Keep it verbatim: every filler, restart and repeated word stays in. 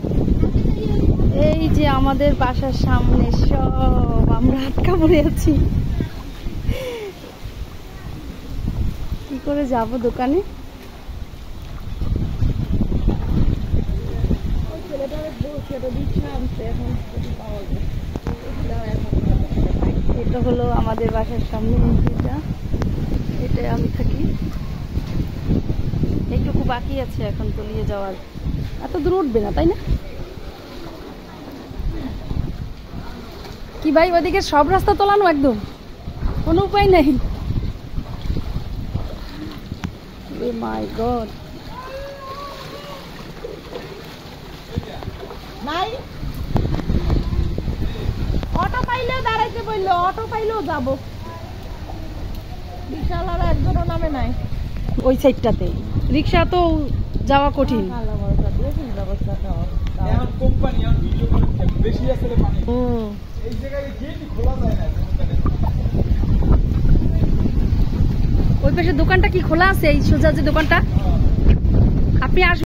এই যে আমাদের বাসার সামনে সব আমরা আটকা পড়ে আছি, কি করে যাব দোকানে? এটা হলো আমাদের বাসার সামনে, এটা এটা আমি থাকি। একটুকু বাকি আছে এখন তলিয়ে যাওয়ার, এত দূর উঠবে না তাই না? কি ভাই ওদিকে সব রাস্তা তোলানো একদম, কোনো উপায় নেই। মাই গড, নাই অটো পাইলেও দাঁড়াইতে বললো, অটো পাইলেও যাবো, রিক্সাওয়ালারা একজনও নামে নাই ওই সাইডটাতে রিক্সা তো যাওয়া কঠিন। ওই পাশে দোকানটা কি খোলা আছে? এই সোজা যে দোকানটা, আপনি আসবেন।